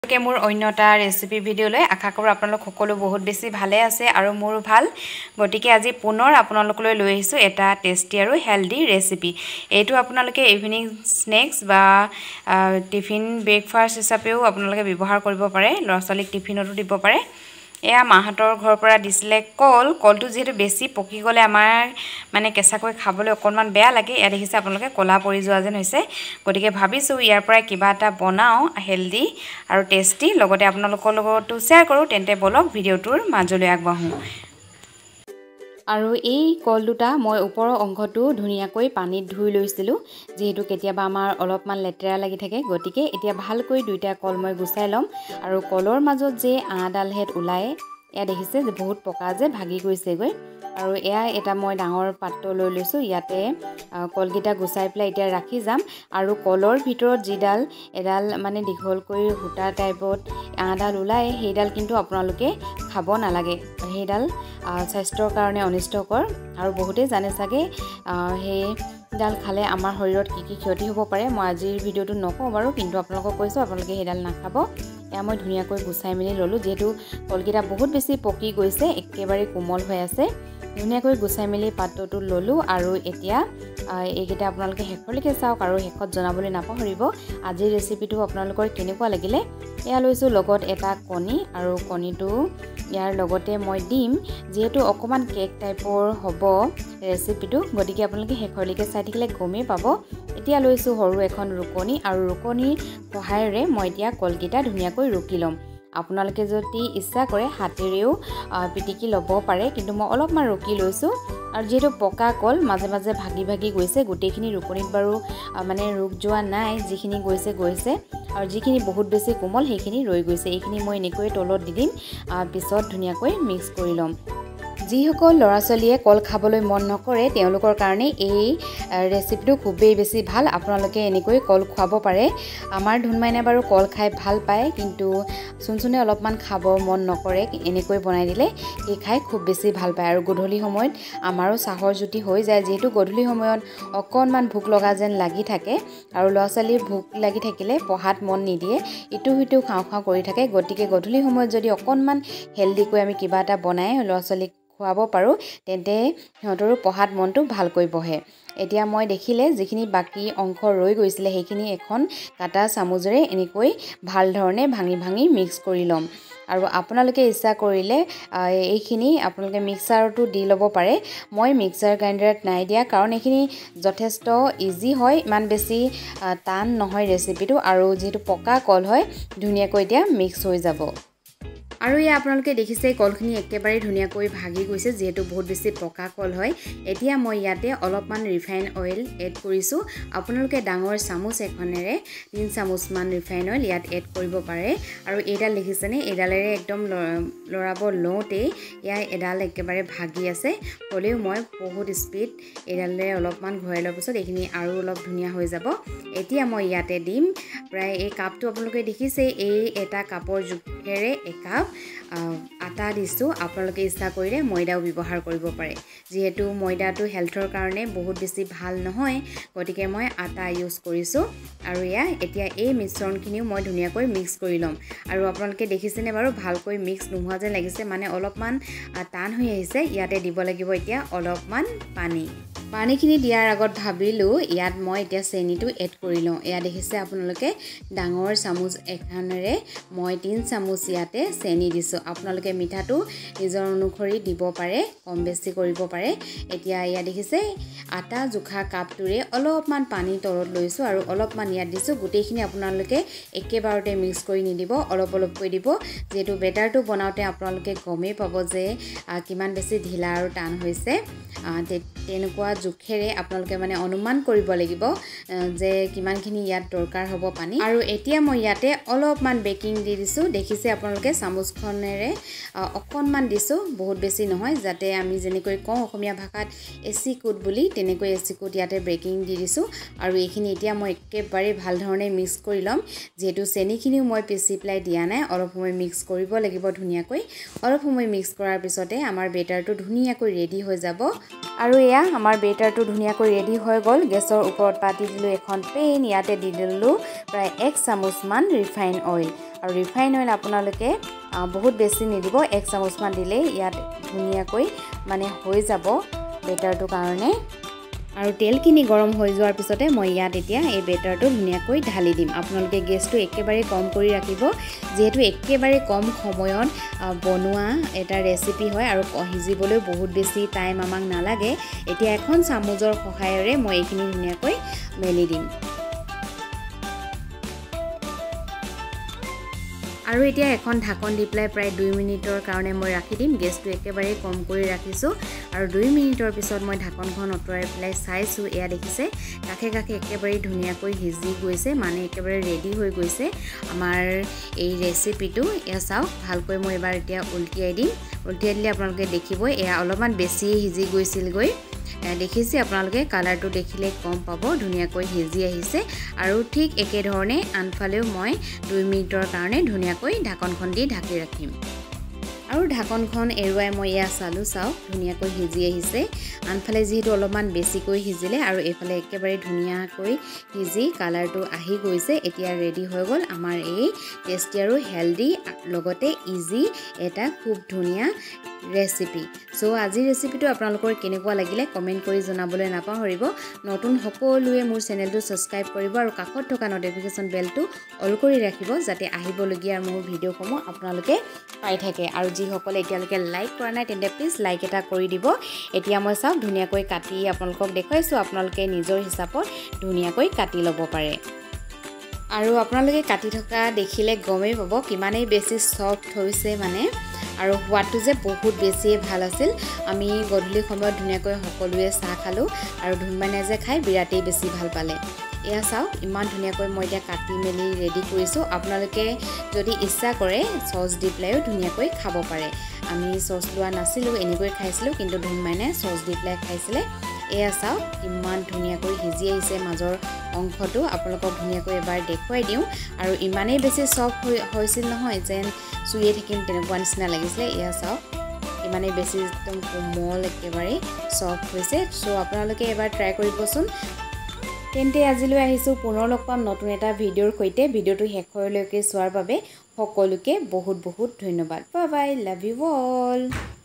মোৰ অন্য এটা ৰেচিপি ভিডিঅ'লৈ আশা কৰোঁ আপোনালোক সকলো বহুত বেছি ভালে আছে আৰু মোৰো ভাল। গতিকে আজি পুনৰ আপোনালোকলৈ লৈ আহিছোঁ এটা টেষ্টি আৰু হেল্ডি ৰেচিপি। এইটো আপোনালোকে ইভিনিং স্নেক্স বা টিফিন ব্ৰেকফাষ্ট হিচাপেও আপোনালোকে ব্যৱহাৰ কৰিব পাৰে, ল'ৰা ছোৱালীক টিফিনতো দিব পাৰে। এয়া মাহঁতৰ ঘৰৰ পৰা দিছিলে কলটো যিহেতু বেছি পকি গ'লে আমাৰ মানে কেঁচাকৈ খাবলৈ অকণমান বেয়া লাগে। এয়া দেখিছে আপোনালোকে ক'লা পৰি যোৱা যেন হৈছে। গতিকে ভাবিছোঁ ইয়াৰ পৰাই কিবা এটা বনাওঁ হেল্ডি আৰু টেষ্টি, লগতে আপোনালোকৰ লগতো শ্বেয়াৰ কৰোঁ। তেন্তে বলক ভিডিঅ'টোৰ মাজলৈ আগবাঢ়োঁ। আৰু এই কল দুটা মই ওপৰৰ অংশটো ধুনীয়াকৈ পানীত ধুই লৈছিলোঁ, যিহেতু কেতিয়াবা আমাৰ অলপমান লেতেৰা লাগি থাকে। গতিকে এতিয়া ভালকৈ দুইটা কল মই গুচাই ল'ম। আৰু কলৰ মাজত যে আঁহডালহেঁত ওলায়, এয়া দেখিছে যে বহুত পকা যে ভাগি গৈছেগৈ। আৰু এয়া এটা মই ডাঙৰ পাত্ৰ লৈ লৈছোঁ, ইয়াতে কলকেইটা গুচাই পেলাই এতিয়া ৰাখি যাম। আৰু কলৰ ভিতৰত যিডাল এডাল মানে দীঘলকৈ সূতা টাইপত আঁহডাল ওলায়, সেইডাল কিন্তু আপোনালোকে খাব নালাগে। সেইডাল স্বাস্থ্যৰ কাৰণে অনিষ্টকৰ আৰু বহুতেই জানে চাগে সেইডাল খালে আমাৰ শৰীৰত কি কি ক্ষতি হ'ব পাৰে। মই আজিৰ ভিডিঅ'টো নকওঁ বাৰু, কিন্তু আপোনালোকক কৈছোঁ আপোনালোকে সেইডাল নাখাব। এয়া মই ধুনীয়াকৈ গুচাই মেলি ল'লোঁ, যিহেতু কলকেইটা বহুত বেছি পকি গৈছে, একেবাৰে কোমল হৈ আছে। ধুনীয়াকৈ গুচাই মেলি পাত্ৰটো ল'লোঁ। আৰু এতিয়া এইকেইটা আপোনালোকে শেষলৈকে চাওক আৰু শেষত জনাবলৈ নাপাহৰিব আজিৰ ৰেচিপিটো আপোনালোকৰ কেনেকুৱা লাগিলে। এয়া লৈছোঁ লগত এটা কণী, আৰু কণীটো ইয়াৰ লগতে মই দিম, যিহেতু অকণমান কেক টাইপৰ হ'ব ৰেচিপিটো। গতিকে আপোনালোকে শেষলৈকে চাই থাকিলে গমেই পাব। এতিয়া লৈছোঁ সৰু এখন ৰুকনি, আৰু ৰুকনিৰ সহায়েৰে মই এতিয়া কলকেইটা ধুনীয়াকৈ ৰুকি ল'ম। আপোনালোকে যদি ইচ্ছা কৰে হাতেৰেও পিটিকি ল'ব পাৰে, কিন্তু মই অলপমান ৰুকি লৈছোঁ। আৰু যিহেতু পকা কল মাজে মাজে ভাগি ভাগি গৈছে, গোটেইখিনি ৰুকনিত বাৰু মানে ৰুক যোৱা নাই, যিখিনি গৈছে আৰু যিখিনি বহুত বেছি কোমল সেইখিনি ৰৈ গৈছে। এইখিনি মই এনেকৈ তলত দি দিম, পিছত ধুনীয়াকৈ মিক্স কৰি ল'ম। যিসকল ল'ৰা ছোৱালীয়ে কল খাবলৈ মন নকৰে তেওঁলোকৰ কাৰণে এই ৰেচিপিটো খুবেই বেছি ভাল। আপোনালোকে এনেকৈ কল খুৱাব পাৰে। আমাৰ ধুনমাইনে বাৰু কল খাই ভাল পায়, কিন্তু চুনচুনে অলপমান খাব মন নকৰে। এনেকৈ বনাই দিলে সি খাই খুব বেছি ভাল পায়। আৰু গধূলি সময়ত আমাৰো চাহৰ জুতি হৈ যায়, যিহেতু গধূলি সময়ত অকণমান ভোক লগা যেন লাগি থাকে, আৰু ল'ৰা ছোৱালীৰ ভোক লাগি থাকিলে পঢ়াত মন নিদিয়ে, ইটো সিটো খাওঁ কৰি থাকে। গতিকে গধূলি সময়ত যদি অকণমান হেল্ডিকৈ আমি কিবা এটা বনাই ল'ৰা ছোৱালীক খুৱাব পাৰোঁ, তেন্তে সিহঁতৰো পঢ়াত মনটো ভালকৈ বহে। এতিয়া মই দেখিলে যিখিনি বাকী অংশ ৰৈ গৈছিলে সেইখিনি এখন কাটা চামুচেৰে এনেকৈ ভাল ধৰণে ভাঙি মিক্স কৰি ল'ম। আৰু আপোনালোকে ইচ্ছা কৰিলে এইখিনি আপোনালোকে মিক্সাৰতো দি ল'ব পাৰে। মই মিক্সাৰ গ্ৰাইণ্ডাৰত নাই দিয়া, কাৰণ এইখিনি যথেষ্ট ইজি হয়, ইমান বেছি টান নহয় ৰেচিপিটো। আৰু যিহেতু পকা কল হয়, ধুনীয়াকৈ এতিয়া মিক্স হৈ যাব। আৰু এয়া আপোনালোকে দেখিছে কলখিনি একেবাৰে ধুনীয়াকৈ ভাগি গৈছে, যিহেতু বহুত বেছি পকা কল হয়। এতিয়া মই ইয়াতে অলপমান ৰিফাইন অইল এড কৰিছোঁ। আপোনালোকে ডাঙৰ চামুচ এখনেৰে 3 চামুচমান ৰিফাইন অইল ইয়াত এড কৰিব পাৰে। আৰু এইডাল দেখিছেনে, এইডালেৰে একদম লৰাব লওঁতেই এডাল একেবাৰে ভাগি আছে। হ'লেও মই বহুত স্পীড এইডালেৰে অলপমান ঘূৰাই লোৱাৰ পিছত এইখিনি আৰু অলপ ধুনীয়া হৈ যাব। এতিয়া মই ইয়াতে দিম প্ৰায় এই কাপটো আপোনালোকে দেখিছে, এই এটা কাপৰ জোখেৰে একাপ আটা দিছোঁ। আপোনালোকে ইচ্ছা কৰিলে ময়দাও ব্যৱহাৰ কৰিব পাৰে, যিহেতু ময়দাটো হেল্থৰ কাৰণে বহুত বেছি ভাল নহয়। গতিকে মই আটা ইউজ কৰিছোঁ। আৰু এতিয়া এই মিশ্ৰণখিনিও মই ধুনীয়াকৈ মিক্স কৰি ল'ম। আৰু আপোনালোকে দেখিছেনে বাৰু, ভালকৈ মিক্স নোহোৱা যেন লাগিছে, মানে অলপমান টান হৈ আহিছে। ইয়াতে দিব লাগিব এতিয়া অলপমান পানীখিনি দিয়াৰ আগত ভাবিলোঁ ইয়াত মই এতিয়া চেনিটো এড কৰি লওঁ। এয়া দেখিছে আপোনালোকে ডাঙৰ চামুচ এখনেৰে মই 3 চামুচ ইয়াতে চেনি দিছোঁ। আপোনালোকে মিঠাটো নিজৰ অনুসৰি দিব পাৰে, কম বেছি কৰিব পাৰে। এতিয়া এয়া দেখিছে আটা জোখা কাপটোৰে অলপমান পানী তলত লৈছোঁ আৰু অলপমান ইয়াত দিছোঁ। গোটেইখিনি আপোনালোকে একেবাৰতে মিক্স কৰি নিদিব, অলপকৈ দিব, যিহেতু বেটাৰটো বনাওঁতে আপোনালোকে গমেই পাব যে কিমান বেছি ঢিলা আৰু টান হৈছে। তেনেকুৱা জোখেৰে আপোনালোকে মানে অনুমান কৰিব লাগিব যে কিমানখিনি ইয়াত দৰকাৰ হ'ব পানী। আৰু এতিয়া মই ইয়াতে অলপমান বেকিং দি দিছোঁ। দেখিছে আপোনালোকে চামুচখনেৰে অকণমান দিছোঁ, বহুত বেছি নহয়, যাতে আমি যেনেকৈ কওঁ অসমীয়া ভাষাত এচিকুট বুলি, তেনেকৈ এচিকুট ইয়াতে বেকিং দি দিছোঁ। আৰু এইখিনি এতিয়া মই একেবাৰে ভাল ধৰণে মিক্স কৰি ল'ম, যিহেতু চেনিখিনিও মই পিচি পেলাই দিয়া নাই। অলপ সময় মিক্স কৰিব লাগিব ধুনীয়াকৈ। অলপ সময় মিক্স কৰাৰ পিছতে আমাৰ বেটাৰটো ধুনীয়াকৈ ৰেডি হৈ যাব। আৰু এয়া আমাৰ বেটাৰটো ধুনীয়াকৈ ৰেডি হৈ গ'ল। গেছৰ ওপৰত পাতি দিলোঁ এখন পেন, ইয়াতে দি দিলোঁ প্ৰায় 1 চামুচমান ৰিফাইন অইল। আৰু ৰিফাইন অইল আপোনালোকে বহুত বেছি নিদিব 1 চামুচমান দিলে ইয়াত ধুনীয়াকৈ মানে হৈ যাব বেটাৰটো কাৰণে আৰু তেলখিনি গৰম হৈ যোৱাৰ পিছতে মই ইয়াত এতিয়া এই বেটাৰটো ধুনীয়াকৈ ঢালি দিম আপোনালোকে গেছটো একেবাৰে কম কৰি ৰাখিব যেহেতু একেবাৰে কম সময়ত বনোৱা এটা ৰেচিপি হয় আৰু সিজিবলৈ বহুত বেছি টাইম আমাক নালাগে এতিয়া এখন চামুচৰ সহায়েৰে মই এইখিনি ধুনীয়াকৈ মেলি দিম আৰু এতিয়া এখন ঢাকন দি প্লাই প্ৰায় 2 মিনিটৰ কাৰণে মই ৰাখি দিম গেছটো একেবাৰে কম কৰি ৰাখিছো আৰু 2 মিনিটৰ পিছত মই ঢাকনখন অতৰাই প্লাই চাইছো এয়া দেখিছে কাখে কাখে একেবাৰে ধুনীয়াকৈ সিজি গৈছে মানে একেবাৰে ৰেডি হৈ গৈছে আমাৰ এই ৰেচিপিটো এয়া চাওক ভালকৈ মই এবাৰ এতিয়া উল্টিয়াই দিলে আপোনালোকে দেখিব এয়া অলপমান বেছি সিজি গৈছিল গৈ দেখিছে আপোনালোকে কালাৰটো দেখিলে কম পাব ধুনীয়াকৈ সিজি আহিছে আৰু ঠিক একে ধৰণে আনফালেও মই 2 মিনিটৰ কাৰণে ধুনীয়াকৈ ঢাকনখন দি ঢাকি ৰাখিম আৰু ঢাকনখন এৰুৱাই মই ইয়া চালু চাওক ধুনীয়াকৈ সিজি আহিছে আনফালে যেহেতু অলপমান বেছিকৈ সিজিলে আৰু এইফালে একেবাৰে ধুনীয়াকৈ সিজি কালাৰটো আহি গৈছে এতিয়া ৰেডি হৈ গ'ল আমাৰ এই টেষ্টি আৰু হেলদি লগতে ইজি এটা খুব ধুনীয়া ৰেচিপি সো আজি ৰেচিপিটো আপোনালোকৰ কেনেকুৱা লাগিলে কমেন্ট কৰি জনাবলৈ নাপাহৰিব নতুন সকলোৱে মোৰ চেনেলটো সাবস্ক্ৰাইব কৰিব আৰু কাষত থকা নটিফিকেশন বেলটো অল কৰি ৰাখিব যাতে আহিবলগীয়া মোৰ ভিডিঅ'সমূহ আপোনালোকে পাই থাকে আৰু যিসকলে এতিয়ালৈকে লাইক কৰা নাই তেন্তে প্লিজ লাইক এটা কৰি দিব এতিয়া মই চাওক ধুনীয়াকৈ কাটি আপোনালোকক দেখুৱাইছো আপোনালোকে নিজৰ হিচাপত ধুনীয়াকৈ কাটি ল'ব পাৰে আৰু আপোনালোকে কাটি থকা দেখিলে গমেই পাব কিমানেই বেছি সফট হৈছে মানে আৰু হোৱাটো যে বহুত বেছি ভাল আছিল আমি গধূলি সময়ত ধুনীয়াকৈ সকলোৱে চাহ খালো আৰু ধুনমানে যে খাই বিৰাটেই বেছি ভাল পালে এয়া চাওক ইমান ধুনীয়াকৈ মই এতিয়া কাটি মেলি ৰেডি কৰিছো আপোনালোকে যদি ইচ্ছা কৰে সস দি প্লাইও ধুনীয়াকৈ খাব পাৰে আমি সস লোৱা নাছিলো এনেকৈ খাইছিলো কিন্তু ধুনমানে সস দি প্লাই খাইছিলে এয়া চাওক ইমান ধুনীয়াকৈ সিজি আহিছে মাজৰ অংশটো আপোনালোকক ধুনীয়াকৈ এবাৰ দেখুৱাই দিওঁ আৰু ইমানেই বেছি সফট হৈছিল নহয় যেন চুইয়ে থাকিম তেনেকুৱা নিচিনা লাগিছিলে এয়া চাওক ইমানেই বেছি একদম কোমল একেবাৰে সফট হৈছে সো আপোনালোকে এবাৰ ট্ৰাই কৰিবচোন তেন্তে আজিলৈ আহিছো পুনৰ লগ পাম নতুন এটা ভিডিঅ'ৰ সৈতে ভিডিঅ'টো শেষলৈকে চোৱাৰ বাবে সকলোকে বহুত বহুত ধন্যবাদ bye bye love you all